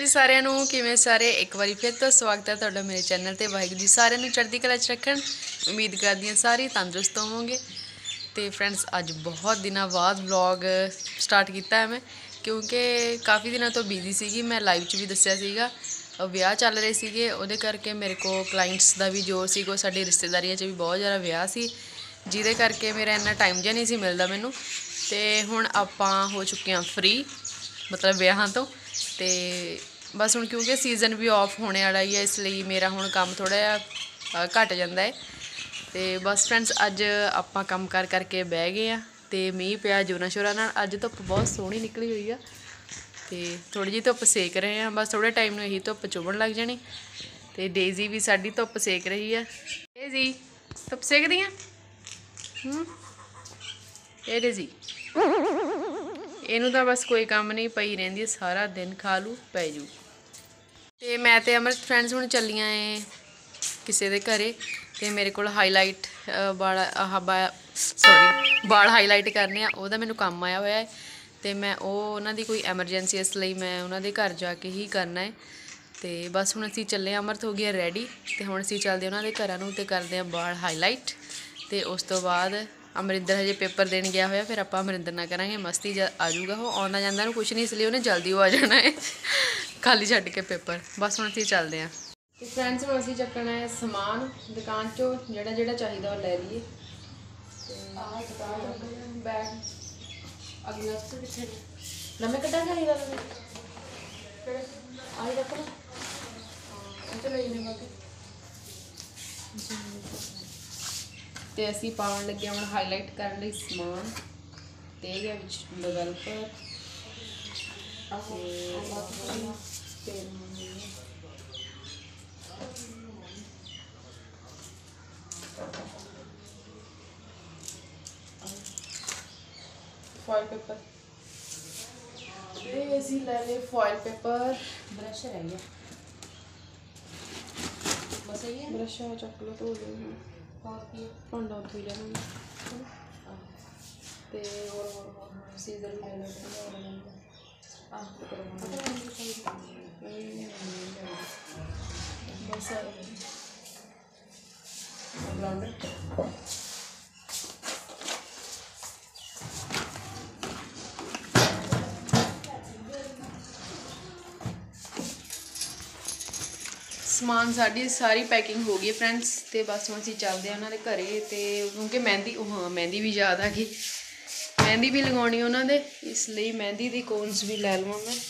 जी सारिਆਂ ਨੂੰ ਕਿਵੇਂ ਸਾਰੇ ਇੱਕ ਵਾਰੀ ਫਿਰ ਤੋਂ ਸਵਾਗਤ ਹੈ ਤੁਹਾਡਾ ਮੇਰੇ ਚੈਨਲ ਤੇ। ਵਾਹਿਗੁਰੂ ਜੀ ਸਾਰਿਆਂ ਨੂੰ ਚੜ੍ਹਦੀ ਕਲਾ 'ਚ ਰੱਖਣ। ਉਮੀਦ ਕਰਦੀ ਹਾਂ ਸਾਰੇ ਤੰਦਰੁਸਤ ਹੋਵੋਗੇ। ਤੇ फ्रेंड्स ਅੱਜ बहुत ਦਿਨਾਂ ਬਾਅਦ ਵਲੌਗ ਸਟਾਰਟ ਕੀਤਾ ਹੈ ਮੈਂ, ਕਿਉਂਕਿ ਕਾफ़ी ਦਿਨਾਂ ਤੋਂ ਬਿਜ਼ੀ ਸੀਗੀ। ਮੈਂ ਲਾਈਵ 'ਚ ਵੀ ਦੱਸਿਆ ਸੀਗਾ, ਵਿਆਹ ਚੱਲ ਰਹੇ ਸੀਗੇ, ਉਹਦੇ ਕਰਕੇ ਮੇਰੇ ਕੋਲ ਕਲਾਇੰਟਸ ਦਾ ਵੀ ਜ਼ੋਰ ਸੀਗਾ। ਸਾਡੀ ਰਿਸ਼ਤੇਦਾਰੀਆਂ 'ਚ ਵੀ ਬਹੁਤ ਜ਼ਿਆਦਾ ਵਿਆਹ ਸੀ, ਜਿਹਦੇ ਕਰਕੇ ਮੇਰਾ ਇੰਨਾ ਟਾਈਮ ਜਿਹਾ ਨਹੀਂ ਸੀ ਮਿਲਦਾ ਮੈਨੂੰ। ਤੇ ਹੁਣ ਆਪਾਂ ਹੋ ਚੁੱਕੇ ਹਾਂ ਫ੍ਰੀ, मतलब ਵਿਆਹਾਂ ਤੋਂ। ਤੇ बस ਹੁਣ क्योंकि सीज़न भी ऑफ होने वाला ही है, इसलिए मेरा ਹੁਣ काम थोड़ा ਜਿਹਾ घट जाता है। तो बस फ्रेंड्स अज आपां काम कर करके बह गए हैं। तो मीह पिया जोरां शोरां नाल। अज धुप्प बहुत सोहनी निकली हुई है, तो थोड़ी जी धुप्प सेक रहे हैं। बस थोड़े टाइम में यही धुप्प चुभन लग जानी। तो डेजी भी साडी धुप्प सेक रही है। डेजी धुप्प सेकदी है ये डेजी, इनू तो बस कोई काम नहीं, पई रहिंदी सारा दिन, खा लू पै जू। तो मैं तो अमृत फ्रेंड्स हुण चलियां किसी के घरे। तो मेरे को हाईलाइट बाल हाईलाइट करने वह मैनू काम आया हुआ है। तो मैं उन्हों की कोई एमरजेंसी, इसलिए मैं उन्होंने घर जाके ही करना है। तो बस हुण असीं चले, अमृत हो गया रेडी। तो हुण असीं चलदे उन्होंने घरां नूं ते करदे हां बाल हाईलाइट। तो उस तो बाद अमरिंदर हजे पेपर देन गया होया, फिर आप अमरिंदर ना करांगे मस्ती। आ जाऊगा वो, आउंदा जांदा नूं कुछ नहीं, इसलिए उन्हें जल्दी आ जाना है खाली छड्ड के पेपर। बस हुण असीं चलदे हां। तो फ्रेंड्स हुण असीं चक्कना है समान दुकान चों, जिहड़ा जिहड़ा चाहिदा वो लै लईए। बैग अगला पिछे नमें कटा चाहिदा आई रख लो, चलो इन्हें बाकी। तो असी पाउण लगे हम हाईलाइट करने लई समान। तो ये डेवलपर फॉइल पेपर, असी लै ले फॉइल पेपर। ब्रश रह गया, बस यही है। ब्रश चक लो, धो लो, भांडा उत्थे ही लेना। तो और सीजर भी ले लो, बस ब्राउंडर। समान साड़ी सारी पैकिंग हो गई फ्रेंड्स। तो बस हम असीं चलते हैं उन्होंने घरे। तो क्योंकि मेहंदी, हाँ मेहंदी भी याद आ गई, मेहंदी भी लगानी उन्होंने, इसलिए मेहंदी दी कोन्स भी लै लवां मैं।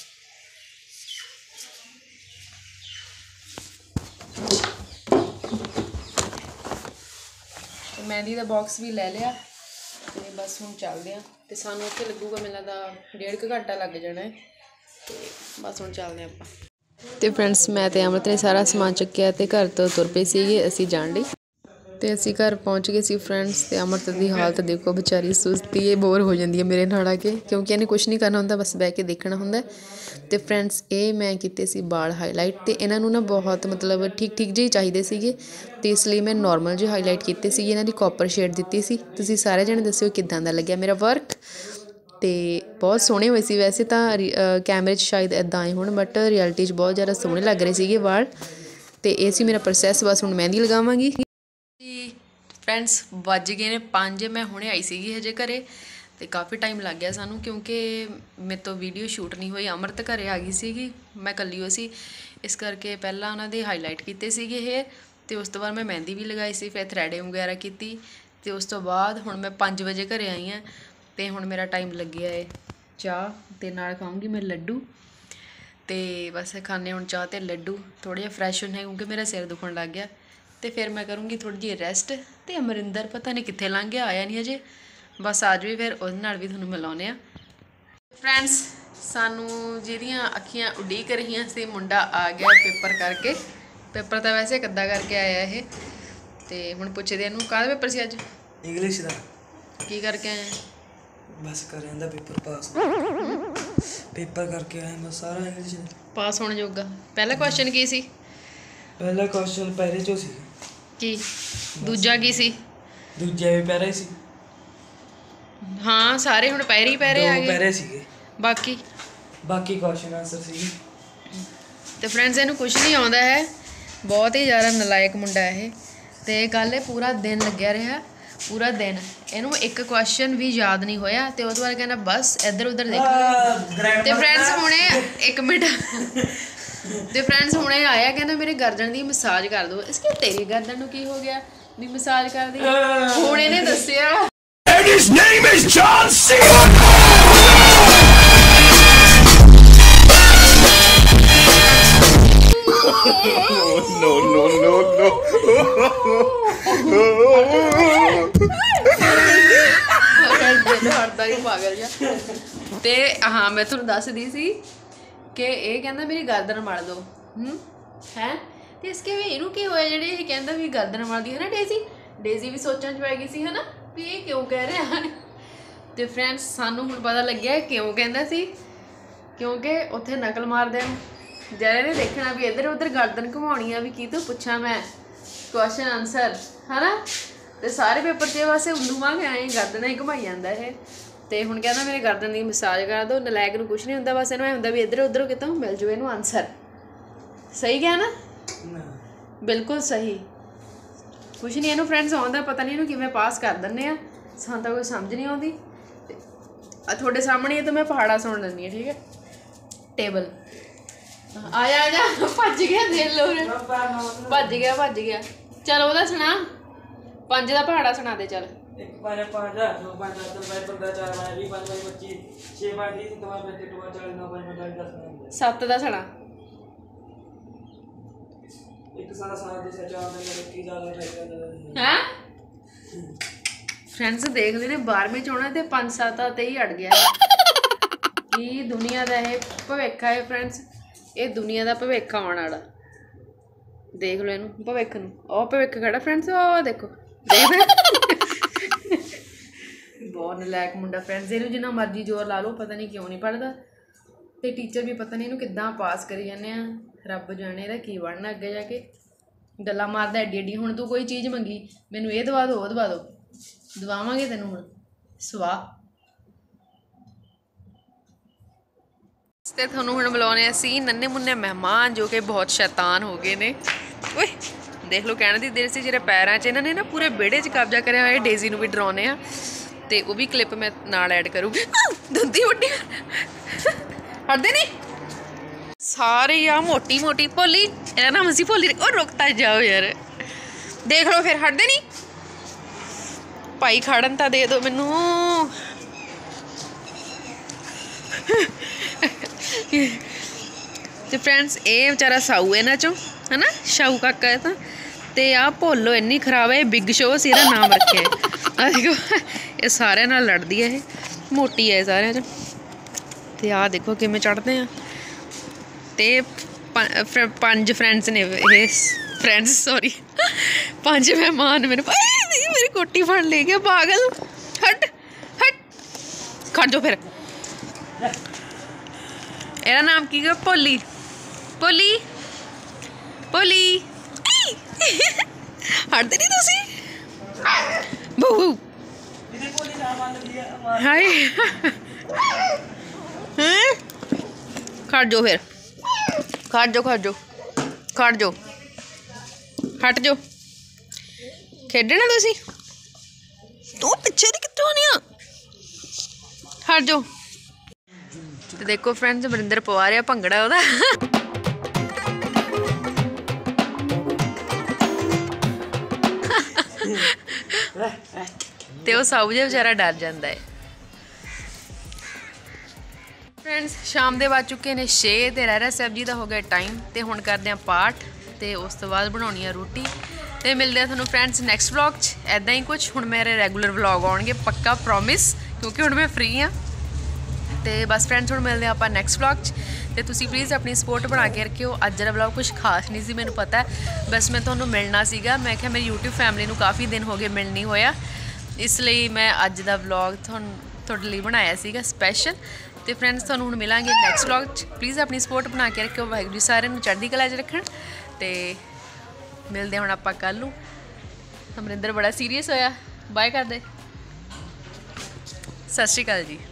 तो मेहंदी का बॉक्स भी ले लिया। तो बस हम चलते हैं। तो सानू उत्थे लगूगा मेरे लगदा 1.5 घंटा लग जाना है। तो बस हम चलते हैं आपां। तो फ्रेंड्स मैं तो अमृत ने सारा समान चुक्या तो घर तो तुर पे सीगे असी जाण लई। तो असी घर पहुँच गए सी फ्रेंड्स। तो अमृत की हालत देखो, बेचारी सुस्ती है, बोर हो जाती है मेरे नाल आके, क्योंकि इन्हें कुछ नहीं करना होंदा, बस बह के देखना होंदा। तो फ्रेंड्स ये मैं कीते सी बाल हाईलाइट। तो इन्हों ना बहुत मतलब ठीक ठीक जे चाहिए सीगे, तो इसलिए मैं नॉर्मल जे हाईलाइट कीते सी। इन्हां दी कॉपर शेड दित्ती सी। तुसीं सारे जणे दस्सिओ किदां दा लग्गिया मेरा वर्क। तो बहुत सोहने हुए सी, वैसे तो कैमरे शायद इदा आए होण, बट रियलिटी बहुत ज़्यादा सोहने लग रहे थे वाल। तो ये सी मेरा प्रोसैस। बस हुण मेहंदी लगावांगी जी। फ्रेंड्स वज गए ने 5। मैं हुणे आई सी हजे घरे। तो काफ़ी टाइम लग गया सानू, क्योंकि मेरे तो वीडियो शूट नहीं हुई। अमृत घरे आ गई सी, मैं कल्ली हो सी, इस करके पहला उन्होंने हाईलाइट किए सीगे हेयर। तो उस तो बाद मैं मेहंदी भी लगाई सी, फिर थ्रैडिंग वगैरह की। तो उस तो बाद हुण मैं 5 बजे घरे आई हाँ। तो हुण मेरा टाइम लग्या है चाह, तो नाल खाऊंगी मैं लड्डू। तो बस खाने हुण चाह ते लड्डू, थोड़ा जिहा फ्रैश होने, क्योंकि मेरा सिर दुखन लग गया। तो फिर मैं करूँगी थोड़ी जी रेस्ट। तो अमरिंदर पता नहीं कित्थे लंघ गया, आया नहीं हजे। बस आ जाए फिर उहदे नाल भी तुहानूं मिलाउने आ। फ्रेंड्स सानू जिहदियां अखियां उडीक रहीआं सी, मुंडा आ गया पेपर करके। पेपर तो वैसे कद्दा करके आया ये। तो हुण पुछदे इहनूं काहदा पेपर सी अज? इंग्लिश दा। की करके आए? बस कर आंदा पेपर पास। पेपर करके आए बस सारा इंग्लिश पास होने जोगा। पहला क्वेश्चन की सी? पहला क्वेश्चन पैरे चो सी। की दूजा की सी? दूजा भी पैरा ही सी। हाँ सारे हुण पैरे ही पैरे आ गए। पैरे सीगे बाकी क्वेश्चन आंसर सी। तो फ्रेंड्स इनू कुछ नहीं आता है, बहुत ही ज़्यादा नलायक मुंडा है। तो कल पूरा दिन लग्या रहा, पूरा दिन इनू एक क्वेश्चन भी याद नहीं होया। तो उस बार कहना बस इधर उधर देख। तो फ्रेंड्स हुणे एक मिनट, तो फ्रेंड्स हुणे आया कहना मेरे गर्दन की मसाज कर दो। इसके तेरी गर्दन नू की हो गया भी मसाज कर दी? हुण इहने दस्सिया And his name is John C. No. पागल जा। ते हाँ मैं तुहानू दसदी सी कि ये कहंदा मेरी गर्दन मल दो है। तो इसके भी इनू की होया जिहड़ी ये कहंदा भी गर्दन मल दी है ना। डेजी भी सोचण च पै गई सी है ना भी ये क्यों कह रहा है। तो फ्रेंड्स सानू हुण पता लग्या क्यों कहंदा सी, क्योंकि उत्थे नकल मारदे जरा ने देखना भी इधर उधर गर्दन घुमाउणी आ भी की तो पुछा मैं क्वेश्चन आंसर है ना। तो सारे पेपर च बस उल्लू मां के आए गर्दन ही घुमाई जाता है। तो हुण कहंदा मेरे गर्दन की मसाज कर दो। नलायक नूं कुछ नहीं हुंदा, बस इहनूं हुंदा भी इधर उधर कितों मिल जाए इहनूं आंसर। सही क्या ना? बिल्कुल सही। कुछ नहीं इहनूं फ्रेंड्स आउंदा, पता नहीं इहनूं किवें पास कर दिंदे आ, सानूं तां कोई समझ नहीं आउंदी। तुहाडे सामने तो मैं पहाड़ा सुन लैंदी ठीक है। टेबल आजा भज गया, दिल लो भज गया। चल ओहदा सुना 5 का पहाड़ा सुना दे। चल 7 का सुना। फ्रेंड्स देख ले 12वीं च होना तो 5-7 ते ही अड़ गया। कि दुनिया का यह भविख है फ्रेंड्स, ये दुनिया का भविख आने वाला। देख लो इनू भविख नूं, ओह भविख खड़ा फ्रेंड्स, ओ देखो देख बहुत नलायक मुंडा फ्रेंड्स। इनू जिन्ना मर्जी जोर ला लो पता नहीं क्यों नहीं पढ़ता। तो टीचर भी पता नहीं इनू किद्दां पास करी जाने। रब जाने इहदा की बनना अगे जाके। गल्लां मारदा एड्डी एड्डी। हुण तू कोई चीज़ मंगी मैनू ये दवा दो, वो दवा दो, दवावांगे तैनूं हुण सवाह। ते तुहानूं हुण बुलाउने असीं नन्हे मुन्ने मेहमान जो कि बहुत शैतान हो गए ने। ओए देख लो कहने दी देर से जेरे पैरां च इन्हां ने ना पूरे बेड़े च कब्जा करिया होया। डेजी नूं भी डराउने आ ते वो भी क्लिप मैं नाल ऐड करूँगी। दंदी वड्डी हटदे नहीं सारे यार। मोटी मोटी भोली इहदा नाम असीं भोली। ओ रुकता जाओ यार, देख लो फिर हटदे नहीं। भाई खड़न तां दे दो मैनू। तो फ्रेंड्स ये बेचारा साऊ है इन्हां चों है ना, शाऊ काका है। तो आ भोलो इन्नी खराब है, बिग शोस इसदा नाम रखे। आ देखो ये सारे नाल लड़दी है, ये मोटी है सारे च। तो आ देखो किवें चढ़दे आ। तो 5 फ्रेंड्स ने ये फ्रेंड्स सॉरी 5 मेहमान मेरे मेरी कोटी फड़ ले गया पागल। हट हट खड़ जाओ फिर। एदा नाम की है भोली। भोली भोली हटदे नहीं तुसी बहू। हाय खड़ जाओ फिर, खड़ जाओ खड़ जाओ खड़ जाओ, हट जाओ। खेडना तुसी तू पिछे दी कित्थों आनी आ, हट जाओ। तो देखो फ्रेंड्स वरिंदर पवा रहा भंगड़ा ओहदा। तो वह साऊ जिहा बेचारा डर जाता है। फ्रेंड्स शाम के बज चुके ने 6 तो रहरा साहब जी का हो गया टाइम। तो हुण करते हैं पाठ, तो उस तो बाद बनानी है रोटी। तो मिलते हैं थोड़ा फ्रेंड्स नैक्सट व्लॉग च। ऐदा ही कुछ हुण मेरे रेगूलर व्लॉग आउणगे पक्का प्रॉमिस, क्योंकि हुण मैं फ्री हाँ। तो बस फ्रेंड्स हुण मिलते हैं आप नैक्सट व्लॉग च। तो तुसीं प्लीज़ अपनी सपोर्ट बना के रखियो। अज दा व्लॉग कुछ खास नहीं सी, मैनूं पता है, बस मैं तुहानूं मिलना सीगा। मैं क्या मेरी यूट्यूब फैमिली नूं काफ़ी दिन हो गए मिल नहीं होया, इसलिए मैं अज दा व्लॉग तुहाडे लई बनाया सीगा स्पैशल। तो फ्रेंड्स तुहानूं हुण मिलांगे नैक्सट व्लॉग च। प्लीज़ अपनी सपोर्ट बना के रखियो। वाहिगुरू जी सारिआं नूं चढ़दी कला च रखण। तो मिलते हुण आपां कल नूं। अमरिंदर बड़ा सीरीयस होया, बाय कर दे। सत श्री अकाल जी।